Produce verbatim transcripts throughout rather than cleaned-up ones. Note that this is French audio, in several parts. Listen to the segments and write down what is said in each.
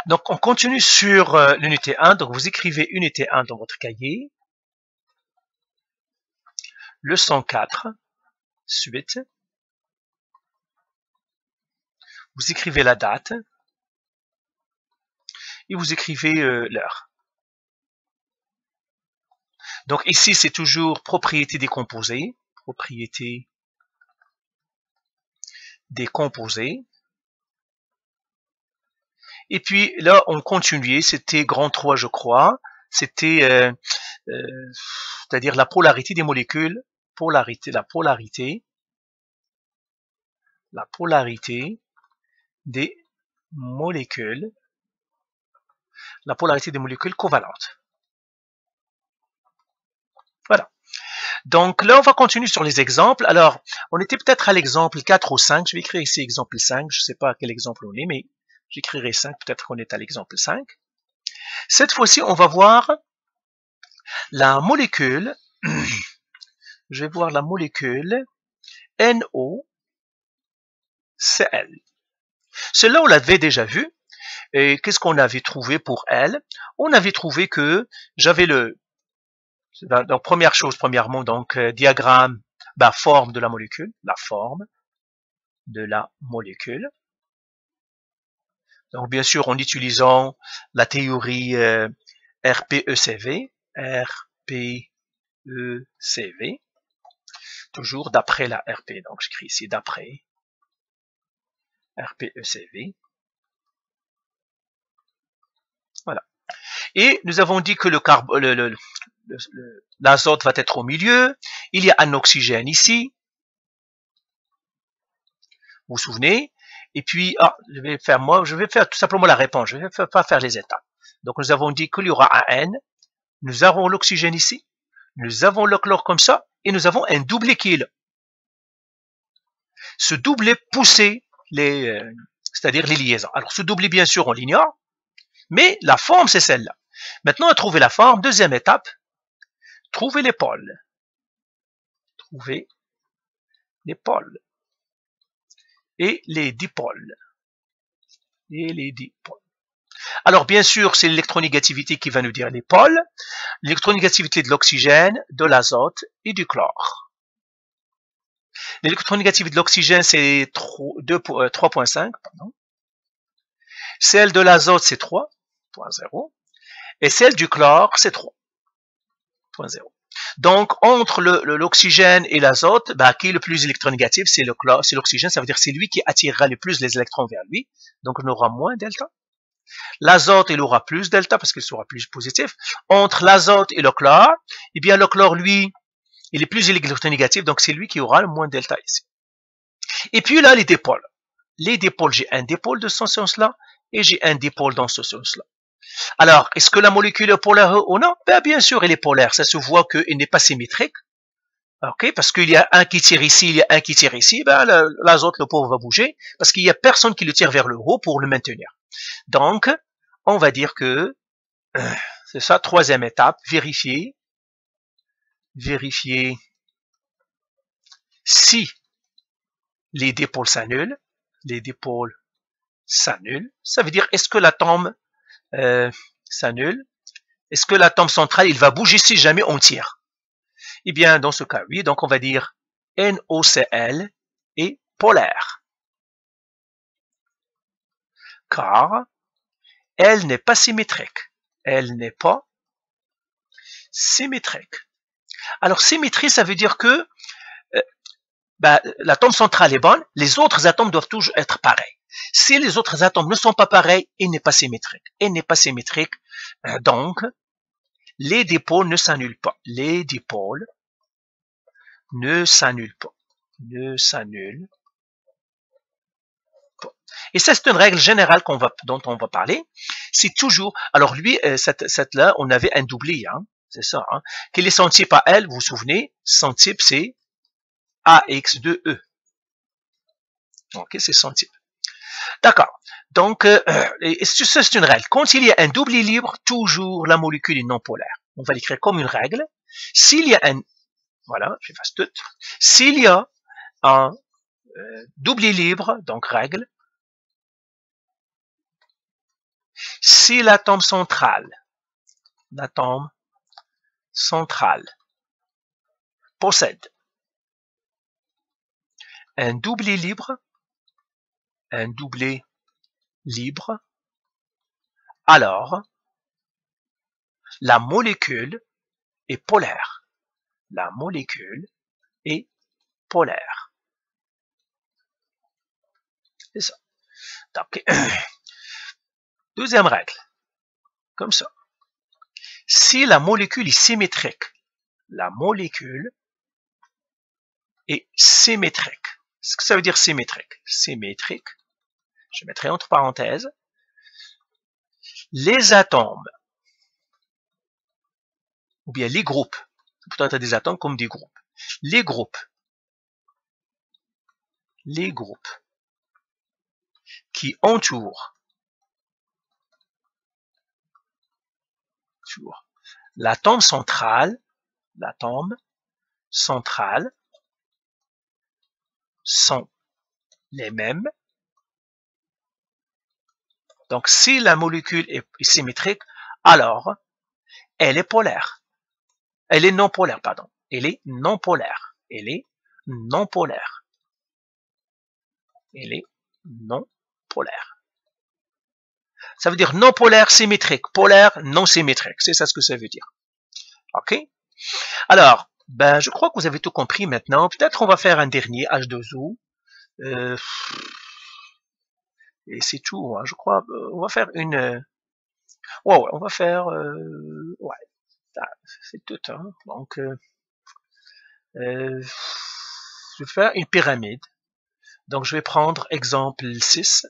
Donc, on continue sur euh, l'unité un. Donc, vous écrivez unité un dans votre cahier. Leçon quatre. Suite. Vous écrivez la date. Et vous écrivez euh, l'heure. Donc, ici, c'est toujours propriété décomposée. Propriété décomposée. Et puis, là, on continuait. C'était grand trois, je crois. C'était... Euh, euh, c'est-à-dire la polarité des molécules, polarité, la polarité, la polarité des molécules, la polarité des molécules covalentes. Voilà. Donc là, on va continuer sur les exemples. Alors, on était peut-être à l'exemple quatre ou cinq. Je vais écrire ici exemple cinq. Je ne sais pas à quel exemple on est, mais j'écrirai cinq. Peut-être qu'on est à l'exemple cinq. Cette fois-ci, on va voir la molécule. Je vais voir la molécule N O C L. Celle-là, on l'avait déjà vu. Et qu'est-ce qu'on avait trouvé pour elle? On avait trouvé que j'avais le... Donc, première chose, premièrement, donc, euh, diagramme, bah, forme de la molécule, la forme de la molécule. Donc, bien sûr, en utilisant la théorie euh, R P E C V, R P E C V, toujours d'après la R P. Donc, j'écris ici d'après R P E C V. Voilà. Et nous avons dit que le carbone, le, le, l'azote va être au milieu. Il y a un oxygène ici. Vous vous souvenez? Et puis, ah, je vais faire moi, je vais faire tout simplement la réponse. Je ne vais pas faire les étapes. Donc, nous avons dit qu'il y aura un N. Nous avons l'oxygène ici. Nous avons le chlore comme ça. Et nous avons un doublet qui est là. Ce doublet poussait les, euh, c'est-à-dire les liaisons. Alors, ce doublet, bien sûr, on l'ignore. Mais la forme, c'est celle-là. Maintenant, à trouver la forme, deuxième étape, trouver les pôles. Trouver les pôles. Et les dipôles. Et les dipôles. Alors, bien sûr, c'est l'électronégativité qui va nous dire les pôles. L'électronégativité de l'oxygène, de l'azote et du chlore. L'électronégativité de l'oxygène, c'est trois virgule cinq. Celle de l'azote, c'est trois virgule zéro. Et celle du chlore, c'est trois virgule zéro. Donc, entre l'oxygène et l'azote, bah, qui est le plus électronégatif? C'est le chlore, c'est l'oxygène. Ça veut dire que c'est lui qui attirera le plus les électrons vers lui. Donc, on aura moins delta. L'azote, il aura plus delta parce qu'il sera plus positif. Entre l'azote et le chlore, eh bien, le chlore, lui, il est plus électronégatif. Donc, c'est lui qui aura le moins delta ici. Et puis là, les dipôles. Les dipôles, j'ai un dipôle de ce sens-là et j'ai un dipôle dans ce sens-là. Alors, est-ce que la molécule est polaire ou non? Ben, bien sûr, elle est polaire. Ça se voit qu'il n'est pas symétrique. Ok, parce qu'il y a un qui tire ici, il y a un qui tire ici. Ben, l'azote, le pauvre, va bouger parce qu'il n'y a personne qui le tire vers le haut pour le maintenir. Donc, on va dire que euh, c'est ça, troisième étape, vérifier, vérifier si les dipôles s'annulent. Les dipôles s'annulent. Ça veut dire, est-ce que l'atome euh, s'annule? Est-ce que l'atome central, il va bouger si jamais on tire? Eh bien, dans ce cas, oui. Donc, on va dire N O C L est polaire. Car elle n'est pas symétrique. Elle n'est pas symétrique. Alors, symétrie, ça veut dire que euh, bah, l'atome central est bon, les autres atomes doivent toujours être pareils. Si les autres atomes ne sont pas pareils, il n'est pas symétrique. Il n'est pas symétrique, euh, donc les dipôles ne s'annulent pas. Les dipôles ne s'annulent pas. Ne s'annulent pas. Et ça, c'est une règle générale qu'on va, dont on va parler. C'est toujours... Alors lui, cette, cette là, on avait un doublé, hein, c'est ça. Hein. Quel est son type à elle? Vous vous souvenez? Son type, c'est A X deux E. Ok, c'est son type. D'accord. Donc, euh, ça, c'est une règle. Quand il y a un doublé libre, toujours la molécule est non polaire. On va l'écrire comme une règle. S'il y a un... Voilà, j'efface tout. S'il y a un euh, doublé libre, donc règle, si l'atome central, l'atome central possède un doublet libre, un doublet libre, alors la molécule est polaire. La molécule est polaire. C'est ça. Donc, deuxième règle, comme ça. Si la molécule est symétrique, la molécule est symétrique. Ce que ça veut dire symétrique? Symétrique, je mettrai entre parenthèses, les atomes, ou bien les groupes, peut-être des atomes comme des groupes, les groupes, les groupes qui entourent, entourent l'atome central, l'atome central sont les mêmes. Donc, si la molécule est symétrique, alors elle est polaire. Elle est non polaire, pardon. Elle est non polaire. Elle est non polaire. Elle est non polaire. Ça veut dire non polaire symétrique, polaire non symétrique. C'est ça ce que ça veut dire. OK? Alors, ben, je crois que vous avez tout compris maintenant. Peut-être on va faire un dernier H deux O. Euh, et c'est tout, hein, je crois. On va faire une... Euh, ouais, ouais, on va faire... Euh, ouais, c'est tout. Hein. Donc, euh, euh, je vais faire une pyramide. Donc, je vais prendre exemple six.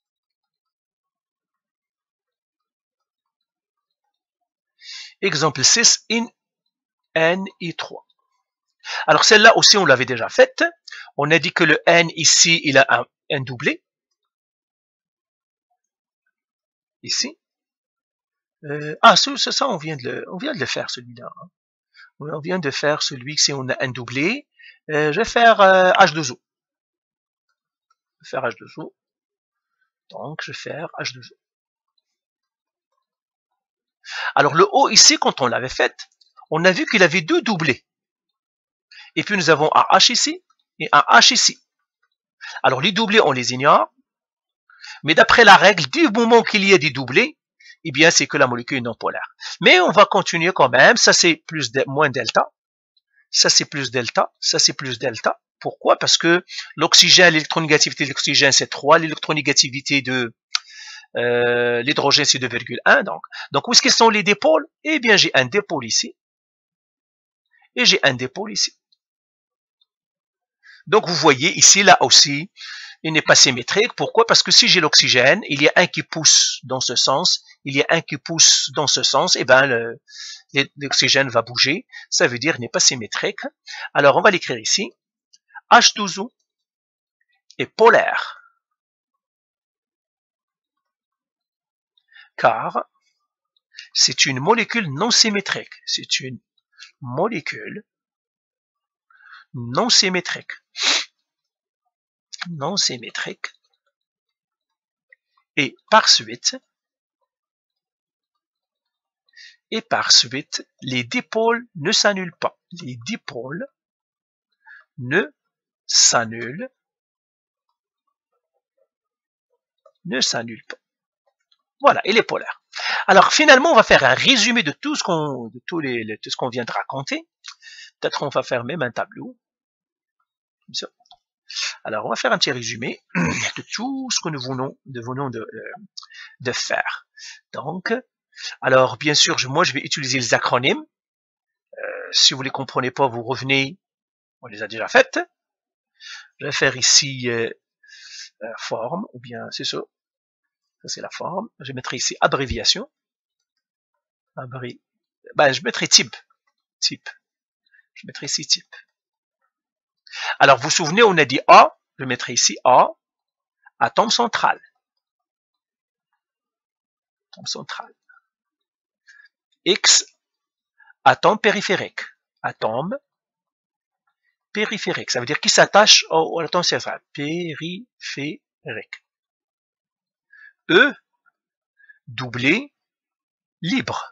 Exemple six, in N I trois. Alors, celle-là aussi, on l'avait déjà faite. On a dit que le N ici, il a un, un doublé. Ici. Euh, ah, c'est ça, on vient de le, on vient de le faire, celui-là. Hein. On vient de faire celui si on a un doublé. Euh, je vais faire euh, H deux O. Je vais faire H deux O. Donc, je vais faire H deux O. Alors, le O ici, quand on l'avait fait, on a vu qu'il avait deux doublés. Et puis, nous avons un H ici et un H ici. Alors, les doublés, on les ignore. Mais d'après la règle, du moment qu'il y a des doublés, eh bien, c'est que la molécule est non polaire. Mais on va continuer quand même. Ça, c'est plus de, moins delta. Ça, c'est plus delta. Ça, c'est plus delta. Pourquoi? Parce que l'oxygène, l'électronégativité de l'oxygène, c'est trois. L'électronégativité de euh, l'hydrogène, c'est deux virgule un. Donc, donc, où est-ce qu'ils sont les dipôles? Eh bien, j'ai un dipôle ici. Et j'ai un dipôle ici. Donc, vous voyez, ici, là aussi, il n'est pas symétrique. Pourquoi? Parce que si j'ai l'oxygène, il y a un qui pousse dans ce sens, il y a un qui pousse dans ce sens, et bien l'oxygène va bouger. Ça veut dire qu'il n'est pas symétrique. Alors, on va l'écrire ici. H deux O est polaire. Car c'est une molécule non symétrique. C'est une molécule non symétrique. Non symétrique. Et par suite, et par suite, les dipôles ne s'annulent pas. Les dipôles ne s'annulent, ne s'annulent pas. Voilà, il est polaire. Alors finalement, on va faire un résumé de tout ce qu'on, de tous les, de tout ce qu'on vient de raconter. Peut-être on va faire même un tableau. Comme ça. Alors on va faire un petit résumé de tout ce que nous venons de, venons de, de faire. Donc, alors bien sûr, moi je vais utiliser les acronymes. Euh, si vous ne les comprenez pas, vous revenez. On les a déjà faites. Je vais faire ici euh, euh, forme, ou bien c'est ça. Ça c'est la forme. Je mettrai ici abréviation. Abré... Ben, je mettrai type. Type. Je mettrai ici type. Alors, vous vous souvenez, on a dit A. Je mettrai ici A. Atome central. Atome central. X. Atome périphérique. Atome périphérique. Ça veut dire qu'il s'attache à l'atome central. Périphérique. E. doublé libre.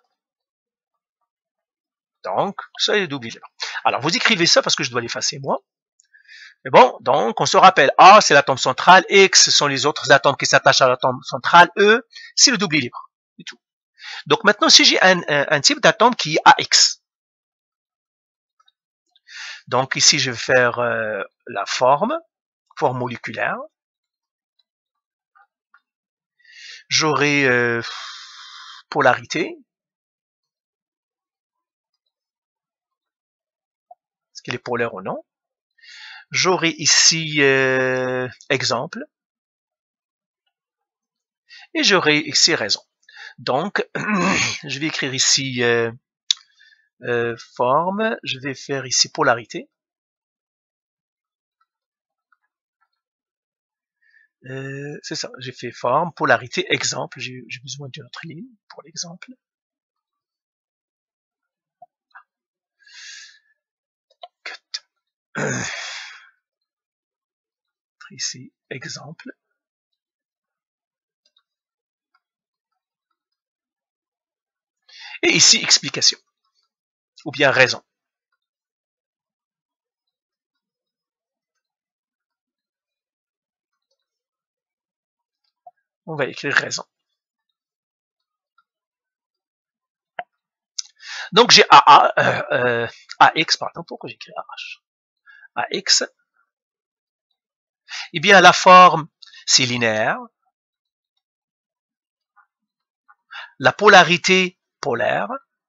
Donc, ça est doublé libre. Alors, vous écrivez ça parce que je dois l'effacer moi. Mais bon, donc, on se rappelle, A, c'est l'atome central, X, ce sont les autres atomes qui s'attachent à l'atome central, E, c'est le doublé libre. Et tout. Donc, maintenant, si j'ai un, un, un type d'atome qui est A X, donc ici, je vais faire euh, la forme, forme moléculaire. J'aurai euh, polarité. Est-ce qu'il est polaire ou non? J'aurai ici euh, exemple. Et j'aurai ici raison. Donc, je vais écrire ici euh, euh, forme. Je vais faire ici polarité. Euh, c'est ça, j'ai fait forme, polarité, exemple. J'ai besoin d'une autre ligne pour l'exemple. Ici, exemple. Et ici, explication. Ou bien raison. On va écrire raison. Donc j'ai A A, euh, euh, A X, pardon, pourquoi j'écris A H? A X. Eh bien, la forme, c'est linéaire. La polarité, polaire.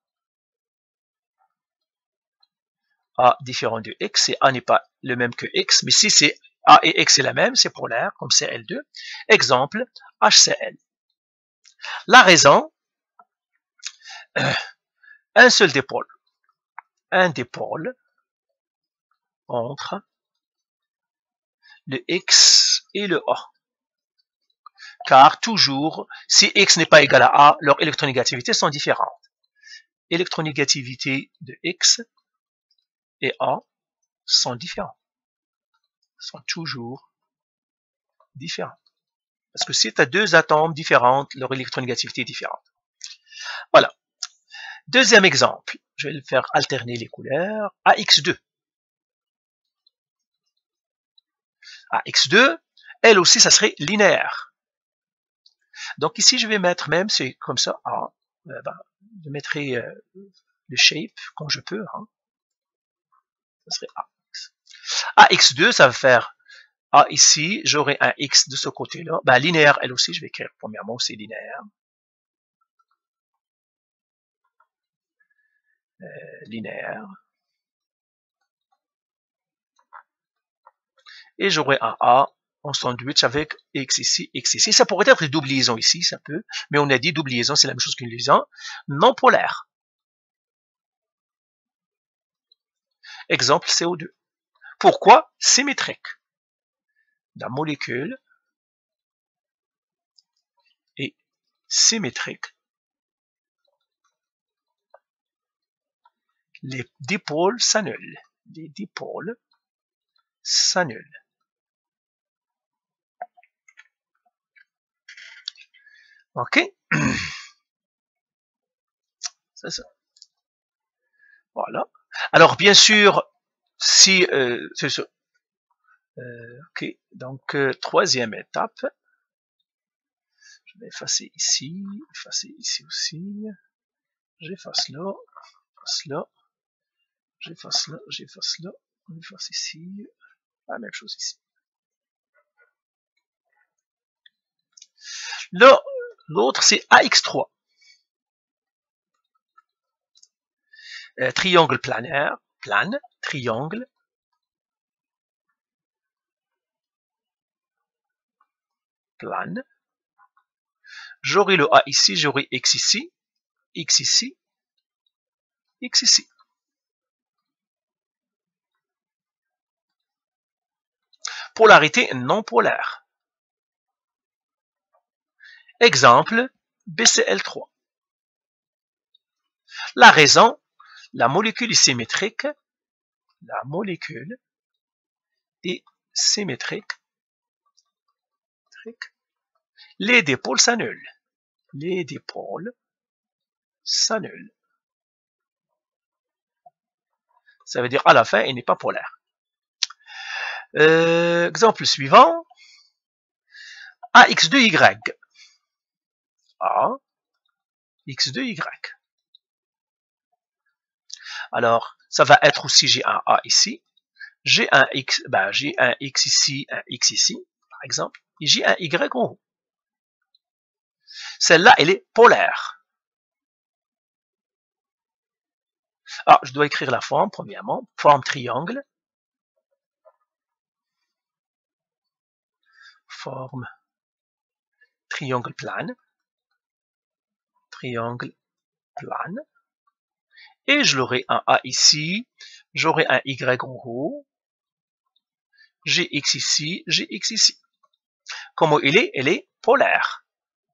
A différent de X, et A n'est pas le même que X, mais si c'est A et X est la même, c'est polaire, comme C L deux. Exemple, H C L. La raison, euh, un seul dipôle. Un dipôle entre le X et le A. Car toujours, si X n'est pas égal à A, leurs électronégativités sont différentes. Électronégativité de X et A sont différents. Sont toujours différents. Parce que si tu as deux atomes différents, leur électronégativité est différente. Voilà. Deuxième exemple, je vais le faire alterner les couleurs. A X deux. A X deux, elle aussi, ça serait linéaire. Donc ici, je vais mettre même, c'est comme ça, A. Euh, ben, je mettrai euh, le shape quand je peux. Hein. Ça serait A X. A X deux, ça va faire A ici, j'aurai un X de ce côté-là. Ben, linéaire, elle aussi, je vais écrire premièrement, c'est linéaire. Euh, linéaire. Et j'aurai un A en sandwich avec X ici, X ici. Ça pourrait être une double liaison ici, ça peut, mais on a dit double liaison, c'est la même chose qu'une liaison non polaire. Exemple C O deux. Pourquoi? Symétrique. La molécule est symétrique. Les dipôles s'annulent. Les dipôles s'annulent. Ok? C'est ça. Voilà. Alors, bien sûr, si... Euh, c'est ça. Euh, ok. Donc, euh, troisième étape. Je vais effacer ici, effacer ici aussi. J'efface là, j'efface là, j'efface là, j'efface là, j'efface ici. La même chose ici. Là, l'autre, c'est A X trois. Euh, triangle planaire, plane, triangle. Plane. J'aurai le A ici, j'aurai X ici, X ici, X ici. Polarité non polaire. Exemple, B C L trois. La raison, la molécule est symétrique. La molécule est symétrique. Les dipôles s'annulent. les dipôles s'annulent. Ça veut dire à la fin, il n'est pas polaire. Euh, exemple suivant. A x deux y. A x deux y. Alors, ça va être aussi j'ai un A ici. J'ai un x, ben, j'ai un x ici, un x ici, par exemple. Et j'ai un y en haut. Celle-là, elle est polaire. Ah, je dois écrire la forme, premièrement. Forme triangle. Forme triangle plane. Triangle plane. Et je l'aurai un A ici. J'aurai un Y en haut. J'ai X ici. J'ai X ici. Comment il est? Elle est polaire.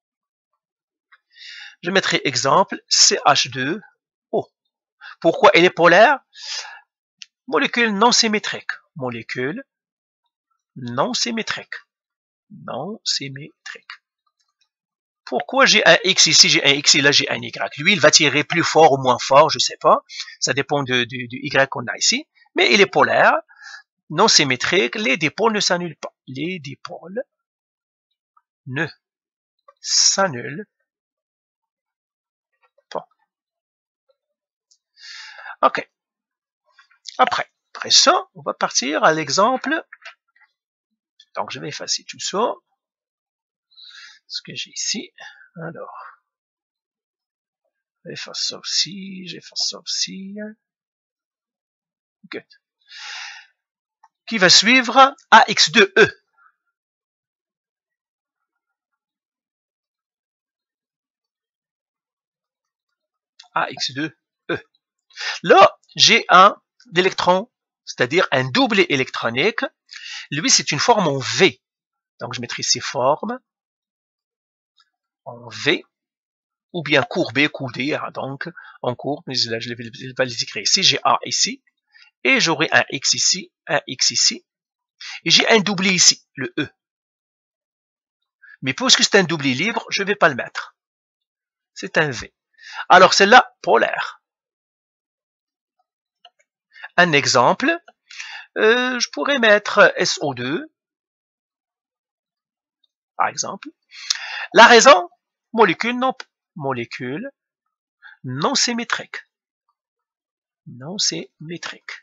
Je mettrai exemple C H deux O. Pourquoi elle est polaire? Molécule non symétrique. Molécule non symétrique. Non symétrique. Pourquoi j'ai un X ici, j'ai un X et là j'ai un Y? Lui, il va tirer plus fort ou moins fort, je ne sais pas. Ça dépend de, de, du Y qu'on a ici. Mais il est polaire, non symétrique. Les dipôles ne s'annulent pas. Les dipôles ne s'annulent pas. Ok. Après, après ça, on va partir à l'exemple. Donc, je vais effacer tout ça. Ce que j'ai ici. Alors, j'efface ça aussi, j'efface ça aussi. Good. Qui va suivre A X deux E. A X deux E. Là, j'ai un électron, c'est-à-dire un doublé électronique. Lui, c'est une forme en V. Donc, je mettrai ici forme en V, ou bien courbé, coudé, hein, donc en courbe, mais là, je vais les écrire ici. J'ai A ici, et j'aurai un X ici, un X ici, et j'ai un doublé ici, le E. Mais puisque c'est un doublé libre, je ne vais pas le mettre. C'est un V. Alors, celle-là, polaire. Un exemple, euh, je pourrais mettre S O deux, par exemple. La raison, molécule non, molécule non symétrique. Non symétrique.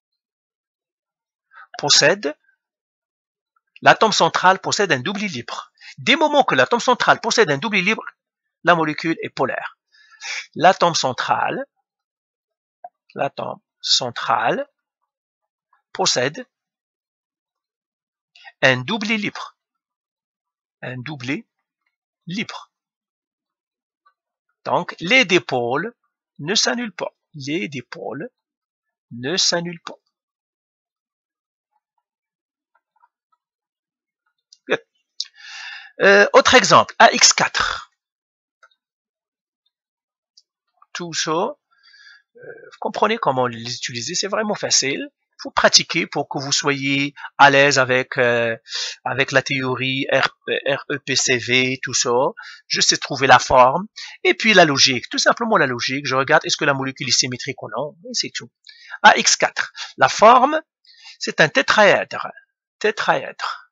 Possède, l'atome central possède un doublé libre. Dès le moment que l'atome central possède un doublé libre, la molécule est polaire. L'atome central, l'atome central possède un doublé libre. Un doublé libre. Donc, les dipôles ne s'annulent pas. Les dipôles ne s'annulent pas. Euh, autre exemple, A X quatre. Tout ça, euh, vous comprenez comment les utiliser, c'est vraiment facile. Il faut pratiquer pour que vous soyez à l'aise avec euh, avec la théorie R E P C V, tout ça. Je sais trouver la forme. Et puis la logique, tout simplement la logique. Je regarde est-ce que la molécule est symétrique ou non. Et c'est tout. A X quatre. La forme, c'est un tétraèdre. Tétraèdre.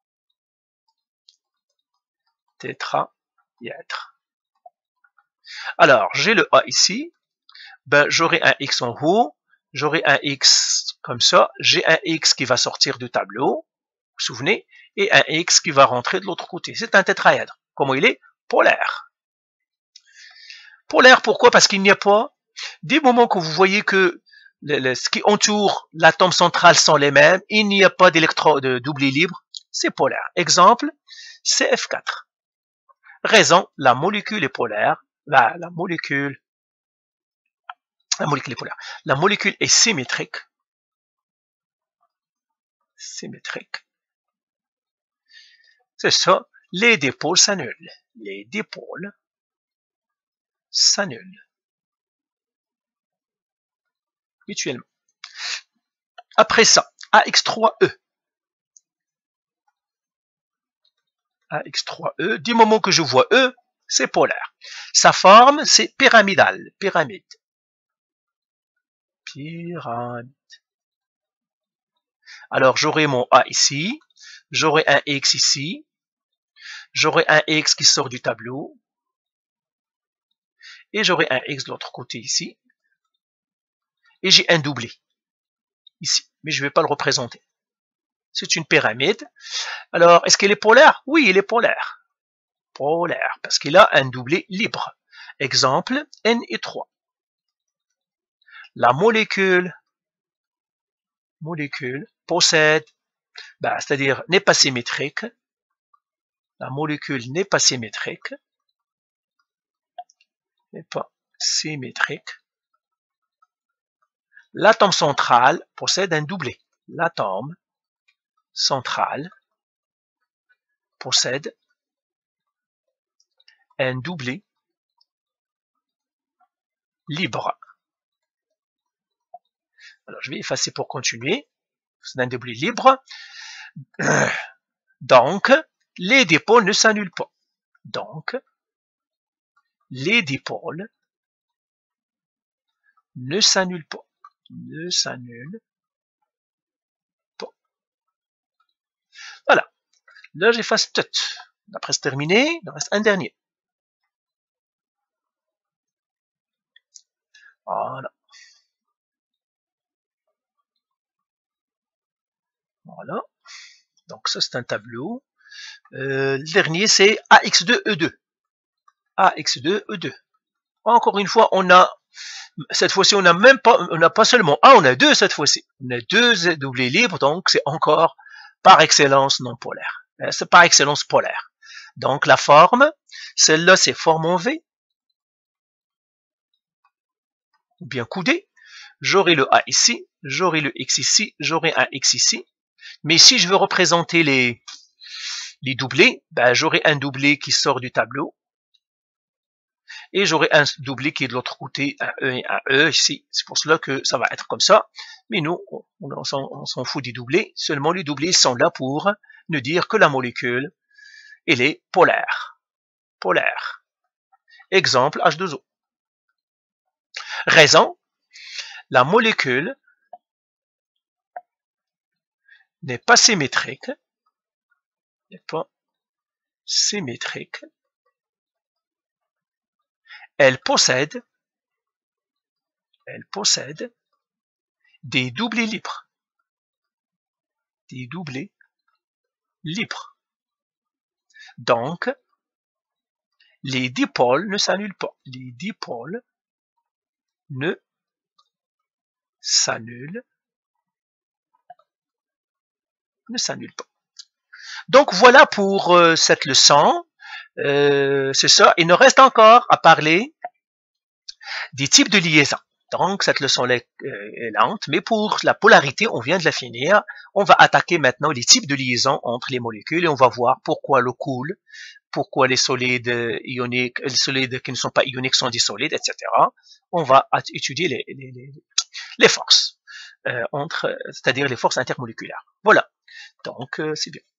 Tétraèdre. Alors, j'ai le A ici. Ben, j'aurai un X en haut. J'aurai un X comme ça. J'ai un X qui va sortir du tableau. Vous vous souvenez? Et un X qui va rentrer de l'autre côté. C'est un tétraèdre. Comment il est? Polaire. Polaire, pourquoi? Parce qu'il n'y a pas, dès le moment que vous voyez que le, le, ce qui entoure l'atome central sont les mêmes, il n'y a pas d'électron de doublé libre, c'est polaire. Exemple, C F quatre. Raison, la molécule est polaire. La, la molécule, la molécule est polaire. La molécule est symétrique. Symétrique. C'est ça. Les dipôles s'annulent. Les dipôles s'annulent. Mutuellement. Après ça, A X trois E. A X trois E, du moment que je vois E, c'est polaire. Sa forme, c'est pyramidale, pyramide. Pyramide. Alors, j'aurai mon A ici, j'aurai un X ici, j'aurai un X qui sort du tableau, et j'aurai un X de l'autre côté ici, et j'ai un doublé ici, mais je ne vais pas le représenter. C'est une pyramide. Alors, est-ce qu'elle est polaire? Oui, elle est polaire. Polaire, parce qu'il a un doublé libre. Exemple, N et trois. La molécule, molécule possède, ben, c'est-à-dire n'est pas symétrique. La molécule n'est pas symétrique. N'est pas symétrique. L'atome central possède un doublé. L'atome central possède un doublé libre. Alors, je vais effacer pour continuer. C'est un doublé libre. Donc, les dipôles ne s'annulent pas. Donc, les dipôles ne s'annulent pas. Ne s'annulent pas. Voilà. Là, j'efface tout. Après, c'est terminé. Il en reste un dernier. Voilà. Voilà. Donc, ça, c'est un tableau. Euh, le dernier, c'est A X deux E deux. A X deux E deux. Encore une fois, on a, cette fois-ci, on n'a même pas, on n'a pas seulement un, on a deux cette fois-ci. On a deux doublés libres, donc c'est encore par excellence non polaire. C'est par excellence polaire. Donc, la forme, celle-là, c'est forme en V. Ou bien coudé. J'aurai le A ici, j'aurai le X ici, j'aurai un X ici. Mais si je veux représenter les, les doublés, ben, j'aurai un doublé qui sort du tableau. Et j'aurai un doublé qui est de l'autre côté, un E et un E ici. C'est pour cela que ça va être comme ça. Mais nous, on, on s'en fout des doublés. Seulement les doublés sont là pour nous dire que la molécule, elle est polaire. Polaire. Exemple, H deux O. Raison, la molécule n'est pas symétrique. N'est pas symétrique. Elle possède, elle possède des doublés libres. Des doublés libres. Donc, les dipôles ne s'annulent pas. Les dipôles ne s'annulent, ne s'annulent pas. Donc, voilà pour euh, cette leçon. Euh, c'est ça. Il nous reste encore à parler des types de liaisons. Donc, cette leçon est, euh, est lente, mais pour la polarité, on vient de la finir. On va attaquer maintenant les types de liaisons entre les molécules et on va voir pourquoi l'eau coule, pourquoi les solides ioniques, les solides qui ne sont pas ioniques sont des solides, et cetera. On va étudier les, les, les, les forces, euh, entre, c'est-à-dire les forces intermoléculaires. Voilà. Donc, euh, c'est bien.